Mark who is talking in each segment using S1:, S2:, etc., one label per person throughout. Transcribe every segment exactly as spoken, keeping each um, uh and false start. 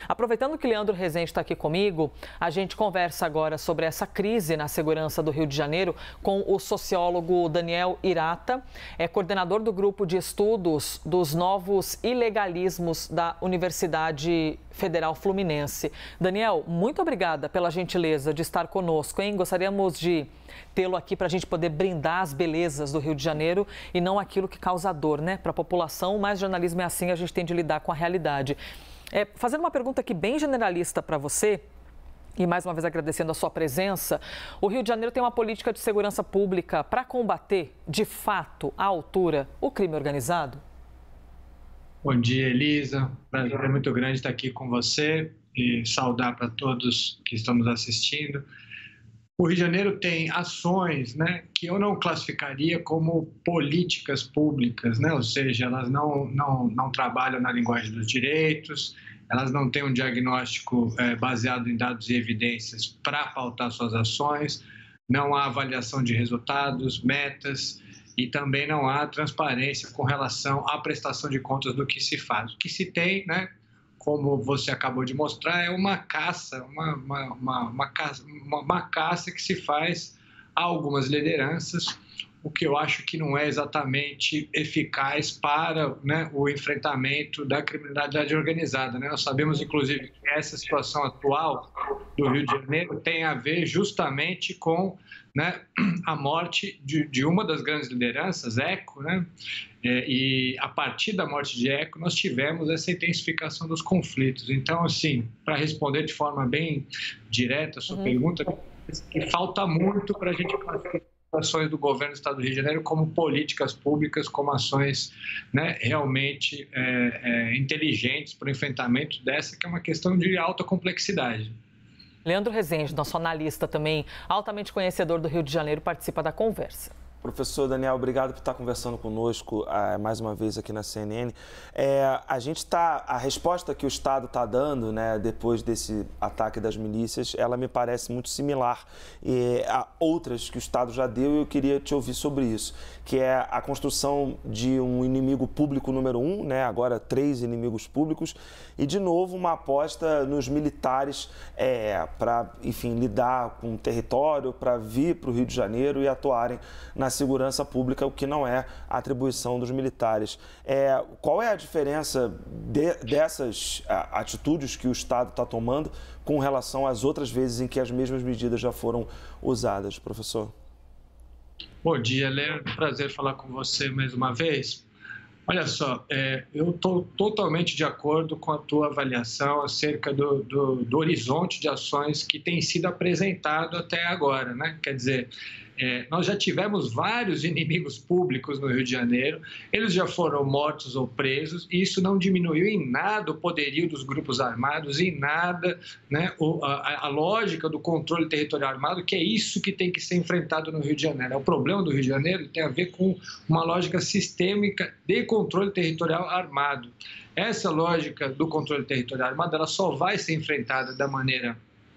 S1: Aproveitando que Leandro Rezende está aqui comigo, a gente conversa agora sobre essa crise na segurança do Rio de Janeiro com o sociólogo Daniel Hirata, é coordenador do grupo de estudos dos novos ilegalismos da Universidade Federal Fluminense. Daniel, muito obrigada pela gentileza de estar conosco, hein? Gostaríamos de tê-lo aqui para a gente poder brindar as belezas do Rio de Janeiro e não aquilo que causa dor, né? Para a população, mas jornalismo é assim, a gente tem de lidar com a realidade. É, fazendo uma pergunta aqui bem generalista para você, e mais uma vez agradecendo a sua presença, o Rio de Janeiro tem uma política de segurança pública para combater, de fato, à altura, o crime organizado?
S2: Bom dia, Elisa. Prazer é muito grande estar aqui com você e saudar para todos que estão nos assistindo. O Rio de Janeiro tem ações, né, que eu não classificaria como políticas públicas, né? Ou seja, elas não, não, não trabalham na linguagem dos direitos, elas não têm um diagnóstico é, baseado em dados e evidências para pautar suas ações, não há avaliação de resultados, metas e também não há transparência com relação à prestação de contas do que se faz. O que se tem, né, como você acabou de mostrar, é uma caça, uma, uma, uma, uma, caça, uma, uma caça que se faz a algumas lideranças, o que eu acho que não é exatamente eficaz para, né, o enfrentamento da criminalidade organizada, né? Nós sabemos, inclusive, que essa situação atual do Rio de Janeiro tem a ver justamente com, né, a morte de, de uma das grandes lideranças, Eco, né? É, e a partir da morte de Eco, nós tivemos essa intensificação dos conflitos. Então, assim, para responder de forma bem direta a sua uhum. pergunta, que falta muito para a gente classificar ações do governo do Estado do Rio de Janeiro como políticas públicas, como ações, né, realmente é, é, inteligentes para o enfrentamento dessa, que é uma questão de alta complexidade.
S1: Leandro Rezende, nosso analista também, altamente conhecedor do Rio de Janeiro, participa da conversa.
S3: Professor Daniel, obrigado por estar conversando conosco uh, mais uma vez aqui na C N N. É, a gente está, a resposta que o Estado está dando, né, depois desse ataque das milícias, ela me parece muito similar e, a outras que o Estado já deu, e eu queria te ouvir sobre isso, que é a construção de um inimigo público número um, né, agora três inimigos públicos, e de novo uma aposta nos militares é, para, enfim, lidar com o território, para vir para o Rio de Janeiro e atuarem na segurança pública, o que não é atribuição dos militares. É, qual é a diferença de, dessas a, atitudes que o Estado está tomando com relação às outras vezes em que as mesmas medidas já foram usadas, professor?
S2: Bom dia, Leandro. Prazer falar com você mais uma vez. Olha só, é, eu estou totalmente de acordo com a tua avaliação acerca do, do, do horizonte de ações que tem sido apresentado até agora, né? Quer dizer, é, nós já tivemos vários inimigos públicos no Rio de Janeiro, eles já foram mortos ou presos, e isso não diminuiu em nada o poderio dos grupos armados, em nada, né, o, a, a lógica do controle territorial armado, que é isso que tem que ser enfrentado no Rio de Janeiro. O problema do Rio de Janeiro tem a ver com uma lógica sistêmica de controle territorial armado. Essa lógica do controle territorial armado, ela só vai ser enfrentada da maneira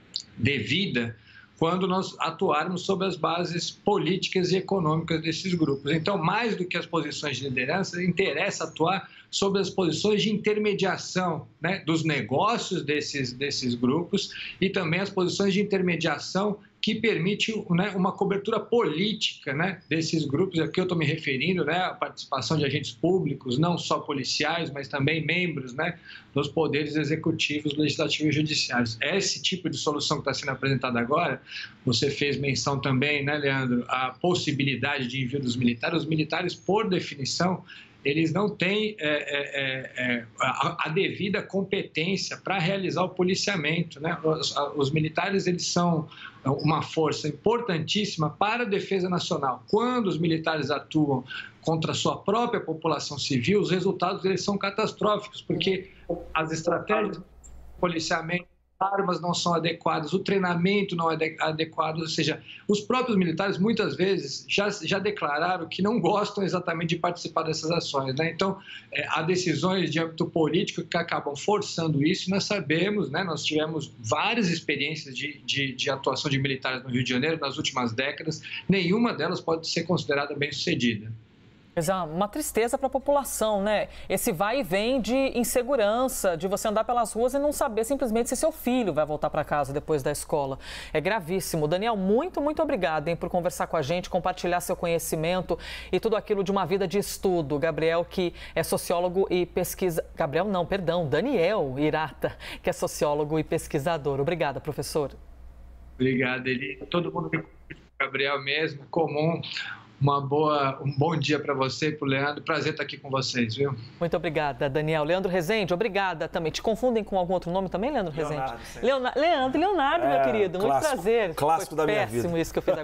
S2: devida quando nós atuarmos sobre as bases políticas e econômicas desses grupos. Então, mais do que as posições de liderança, interessa atuar sobre as posições de intermediação, né, dos negócios desses, desses grupos e também as posições de intermediação que permite, né, uma cobertura política, né, desses grupos. Aqui eu estou me referindo, né, à participação de agentes públicos, não só policiais, mas também membros, né, dos poderes executivos, legislativos e judiciários. Esse tipo de solução que está sendo apresentada agora, você fez menção também, né, Leandro, a possibilidade de envio dos militares. Os militares, por definição, eles não têm é, é, é, a, a devida competência para realizar o policiamento, né? Os, os militares, eles são uma força importantíssima para a defesa nacional. Quando os militares atuam contra a sua própria população civil, os resultados eles são catastróficos, porque as estratégias de policiamento, armas não são adequadas, o treinamento não é adequado, ou seja, os próprios militares muitas vezes já, já declararam que não gostam exatamente de participar dessas ações, né? Então, é, há decisões de âmbito político que acabam forçando isso. Nós sabemos, né, nós tivemos várias experiências de, de, de atuação de militares no Rio de Janeiro nas últimas décadas, nenhuma delas pode ser considerada bem-sucedida.
S1: Mas é uma tristeza para a população, né? Esse vai e vem de insegurança, de você andar pelas ruas e não saber simplesmente se seu filho vai voltar para casa depois da escola. É gravíssimo. Daniel, muito, muito obrigada, hein, por conversar com a gente, compartilhar seu conhecimento e tudo aquilo de uma vida de estudo. Gabriel, que é sociólogo e pesquisa... Gabriel não, perdão, Daniel Irata, que é sociólogo e pesquisador. Obrigada, professor.
S2: Obrigado, Eli. Todo mundo que Gabriel mesmo, comum. Uma boa, um bom dia para você e para o Leandro. Prazer estar aqui com vocês, viu?
S1: Muito obrigada, Daniel. Leandro Rezende, obrigada também. Te confundem com algum outro nome também, Leandro Rezende?
S3: Leonardo,
S1: Leonardo, Leandro, Leonardo, é, meu querido. Muito
S3: clássico,
S1: prazer.
S3: Clássico
S1: Foi
S3: da minha vida.
S1: Péssimo isso que eu fiz agora.